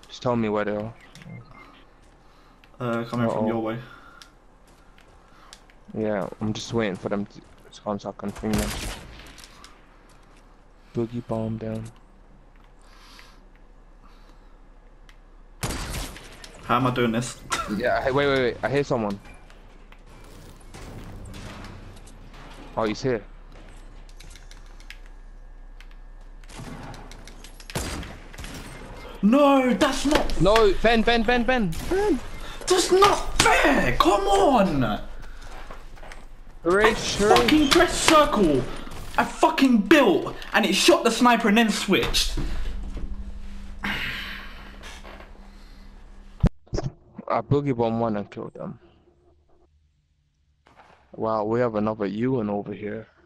Just tell me where they are. Coming from your way. Yeah, I'm just waiting for them to come so I can ping them. Boogie bomb down. How am I doing this? Yeah, hey, wait. I hear someone. Oh, he's here. No, that's not. No, Ben. That's not fair. Come on. Hooray, I fucking pressed circle. I fucking built, and it shot the sniper and then switched. I boogie bomb one and killed them. Wow, we have another Ewan over here.